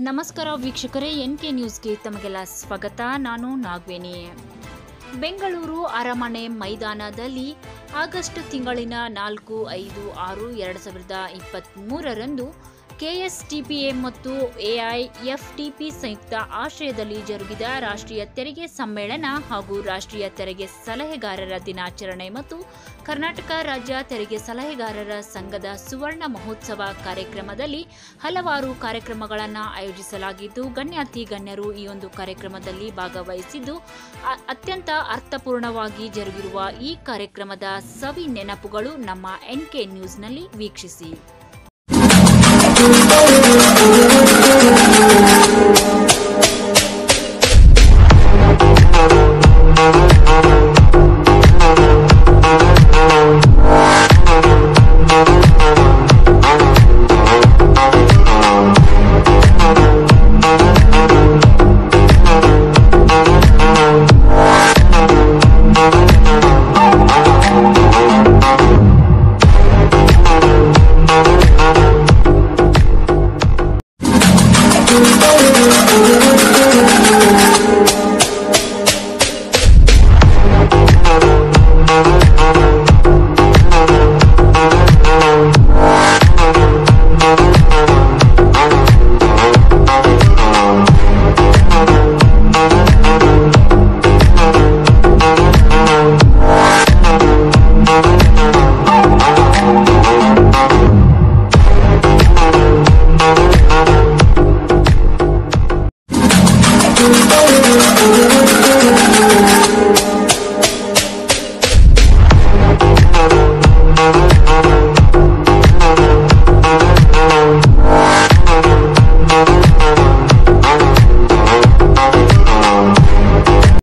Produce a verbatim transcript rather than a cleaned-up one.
ನಮಸ್ಕಾರ ವೀಕ್ಷಕರೇ, N K ನ್ಯೂಸ್ಗೆ ತಮಗೆಲ್ಲ ಸ್ವಾಗತ. ನಾನು ನಾಗವೇಣಿ. ಬೆಂಗಳೂರು ಅರಮನೆ ಮೈದಾನದಲ್ಲಿ ಆಗಸ್ಟ್ ತಿಂಗಳಿನ ನಾಲ್ಕು ಐದು ಆರು ಎರಡು ಸಾವಿರದ ಇಪ್ಪತ್ತ್ಮೂರರಂದು ಕೆಎಸ್ಟಿಪಿಎ ಮತ್ತು ಎಐಎಫ್ಟಿಪಿ ಸಂಯುಕ್ತ ಆಶ್ರಯದಲ್ಲಿ ಜರುಗಿದ ರಾಷ್ಟ್ರೀಯ ತೆರಿಗೆ ಸಮ್ಮೇಳನ ಹಾಗೂ ರಾಷ್ಟ್ರೀಯ ತೆರಿಗೆ ಸಲಹೆಗಾರರ ದಿನಾಚರಣೆ ಮತ್ತು ಕರ್ನಾಟಕ ರಾಜ್ಯ ತೆರಿಗೆ ಸಲಹೆಗಾರರ ಸಂಘದ ಸುವರ್ಣ ಮಹೋತ್ಸವ ಕಾರ್ಯಕ್ರಮದಲ್ಲಿ ಹಲವಾರು ಕಾರ್ಯಕ್ರಮಗಳನ್ನು ಆಯೋಜಿಸಲಾಗಿದ್ದು, ಗಣ್ಯಾತಿ ಗಣ್ಯರು ಈ ಒಂದು ಕಾರ್ಯಕ್ರಮದಲ್ಲಿ ಭಾಗವಹಿಸಿದ್ದು ಅತ್ಯಂತ ಅರ್ಥಪೂರ್ಣವಾಗಿ ಜರುಗಿರುವ ಈ ಕಾರ್ಯಕ್ರಮದ ಸವಿ ನೆನಪುಗಳು ನಮ್ಮ ಎನ್ ಕೆ ನ್ಯೂಸ್ನಲ್ಲಿ ವೀಕ್ಷಿಸಿ.